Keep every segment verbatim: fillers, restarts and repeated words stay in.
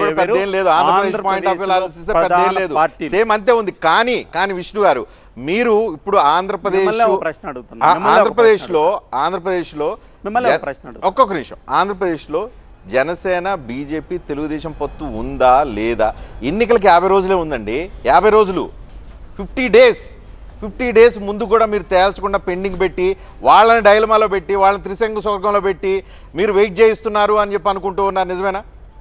పెద్దేం లేదు, Andhra Pradesh point of view ఆలోచిస్తే పెద్దేం లేదు, సేమ్ అంతే ఉంది. కానీ కానీ విష్ణు గారు మీరు ఇప్పుడు ఆంధ్రప్రదేశ్ ఆంధ్రప్రదేశ్ లో ఆంధ్రప్రదేశ్ లో ఒక్కొక్క నిమిషం ఆంధ్రప్రదేశ్ లో జనసేన బీజేపీ తెలుగుదేశం పొత్తు ఉందా లేదా? ఎన్నికలకి యాభై రోజులే ఉందండి, యాభై రోజులు ఫిఫ్టీ డేస్ ఫిఫ్టీ డేస్ ముందు కూడా మీరు తేల్చకుండా పెండింగ్ పెట్టి వాళ్ళని డైలమాలో పెట్టి వాళ్ళని త్రిశంగు స్వర్గంలో పెట్టి మీరు వెయిట్ చేయిస్తున్నారు అని చెప్పి అనుకుంటూ ఉన్నారు, నిజమేనా?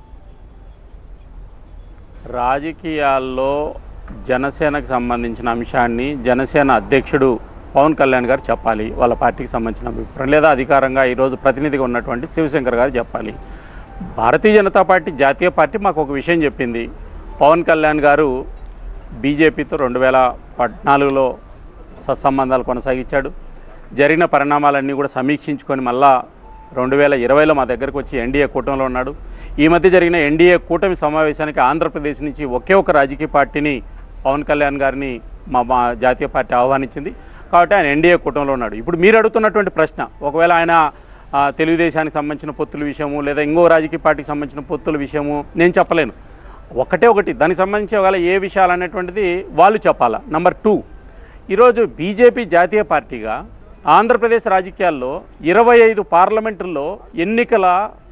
రాజకీయాల్లో జనసేనకు సంబంధించిన అంశాన్ని జనసేన అధ్యక్షుడు పవన్ కళ్యాణ్ గారు చెప్పాలి, వాళ్ళ పార్టీకి సంబంధించిన అభిప్రాయం, లేదా అధికారంగా ఈరోజు ప్రతినిధిగా ఉన్నటువంటి శివశంకర్ గారు చెప్పాలి. భారతీయ జనతా పార్టీ జాతీయ పార్టీ మాకు ఒక విషయం చెప్పింది. పవన్ కళ్యాణ్ గారు బీజేపీతో రెండు వేల పద్నాలుగులో సత్సంబంధాలు కొనసాగించాడు. జరిగిన పరిణామాలన్నీ కూడా సమీక్షించుకొని మళ్ళా రెండు వేల ఇరవైలో మా దగ్గరకు వచ్చి ఎన్డీఏ కూటమిలో ఉన్నాడు. ఈ మధ్య జరిగిన ఎన్డీఏ కూటమి సమావేశానికి ఆంధ్రప్రదేశ్ నుంచి ఒకే ఒక రాజకీయ పార్టీని పవన్ కళ్యాణ్ గారిని మా మా జాతీయ పార్టీ ఆహ్వానించింది కాబట్టి ఆయన ఎన్డీఏ కూటమిలో ఉన్నాడు. ఇప్పుడు మీరు అడుగుతున్నటువంటి ప్రశ్న, ఒకవేళ ఆయన తెలుగుదేశానికి సంబంధించిన పొత్తుల విషయము లేదా ఇంకో రాజకీయ పార్టీకి సంబంధించిన పొత్తుల విషయము నేను చెప్పలేను. ఒకటే ఒకటి దానికి సంబంధించి ఒకవేళ ఏ విషయాలు అనేటువంటిది వాళ్ళు చెప్పాలా. నెంబర్ టూ, ఈరోజు బీజేపీ జాతీయ పార్టీగా ఆంధ్రప్రదేశ్ రాజకీయాల్లో ఇరవై ఐదు పార్లమెంటుల్లో ఎన్నికల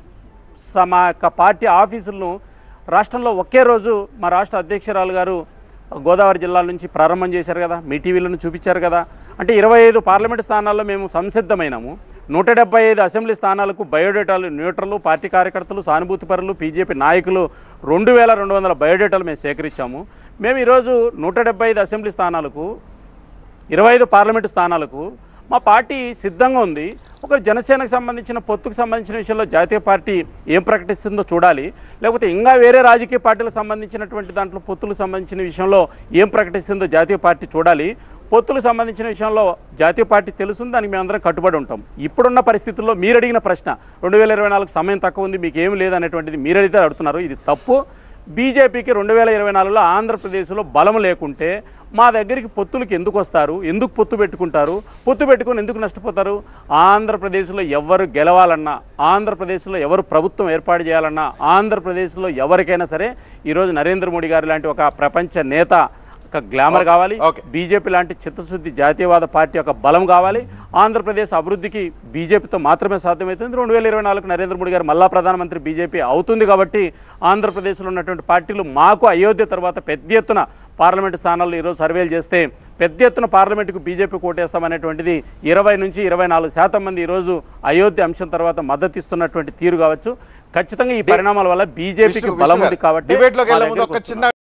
మా యొక్క పార్టీ ఆఫీసులను రాష్ట్రంలో ఒకే రోజు మా రాష్ట్ర అధ్యక్షురాలు గారు గోదావరి జిల్లాల నుంచి ప్రారంభం చేశారు కదా, మీ టీవీలను చూపించారు కదా. అంటే ఇరవై ఐదు పార్లమెంటు స్థానాల్లో మేము సంసిద్ధమైనాము. నూట డెబ్బై ఐదు అసెంబ్లీ స్థానాలకు బయోడేటాలు న్యూట్రల్ పార్టీ కార్యకర్తలు సానుభూతి పరులు బీజేపీ నాయకులు రెండు వేల రెండు వందల బయోడేటాలు మేము సేకరించాము. మేము ఈరోజు నూట డెబ్బై ఐదు అసెంబ్లీ స్థానాలకు ఇరవై ఐదు పార్లమెంటు స్థానాలకు మా పార్టీ సిద్ధంగా ఉంది. ఒక జనసేనకు సంబంధించిన పొత్తుకు సంబంధించిన విషయంలో జాతీయ పార్టీ ఏం ప్రకటిస్తుందో చూడాలి, లేకపోతే ఇంకా వేరే రాజకీయ పార్టీలకు సంబంధించినటువంటి దాంట్లో పొత్తులకు సంబంధించిన విషయంలో ఏం ప్రకటిస్తుందో జాతీయ పార్టీ చూడాలి. పొత్తులకు సంబంధించిన విషయంలో జాతీయ పార్టీ తెలుసుంది, దానికి మేమందరం కట్టుబడి ఉంటాం. ఇప్పుడున్న పరిస్థితుల్లో మీరు అడిగిన ప్రశ్న రెండు వేల ఇరవై నాలుగు సమయం తక్కువ ఉంది, మీకు ఏమి లేదనేటువంటిది మీరు అడిగితే అడుగుతున్నారు, ఇది తప్పు. బీజేపీకి రెండు వేల ఇరవై నాలుగులో ఆంధ్రప్రదేశ్లో బలం లేకుంటే మా దగ్గరికి పొత్తులకు ఎందుకు వస్తారు, ఎందుకు పొత్తు పెట్టుకుంటారు, పొత్తు పెట్టుకుని ఎందుకు నష్టపోతారు? ఆంధ్రప్రదేశ్లో ఎవరు గెలవాలన్నా, ఆంధ్రప్రదేశ్లో ఎవరు ప్రభుత్వం ఏర్పాటు చేయాలన్నా, ఆంధ్రప్రదేశ్లో ఎవరికైనా సరే ఈరోజు నరేంద్ర మోడీ గారు లాంటి ఒక ప్రపంచ నేత ఒక గ్లామర్ కావాలి, బీజేపీ లాంటి చిత్తశుద్ధి జాతీయవాద పార్టీ యొక్క బలం కావాలి. ఆంధ్రప్రదేశ్ అభివృద్ధికి బీజేపీతో మాత్రమే సాధ్యమవుతుంది. రెండు వేల ఇరవై నాలుగు నరేంద్ర మోడీ గారు మళ్ళా ప్రధానమంత్రి బీజేపీ అవుతుంది కాబట్టి ఆంధ్రప్రదేశ్లో ఉన్నటువంటి పార్టీలు మాకు అయోధ్య తర్వాత పెద్ద ఎత్తున పార్లమెంటు స్థానాల్లో ఈరోజు సర్వేలు చేస్తే పెద్ద ఎత్తున పార్లమెంటుకు బీజేపీ కోటేస్తామనేటువంటిది ఇరవై నుంచి ఇరవై నాలుగు శాతం మంది ఈరోజు అయోధ్య అంశం తర్వాత మద్దతు ఇస్తున్నటువంటి తీరు కావచ్చు. ఖచ్చితంగా ఈ పరిణామాల వల్ల బీజేపీకి బలం ఉంది కాబట్టి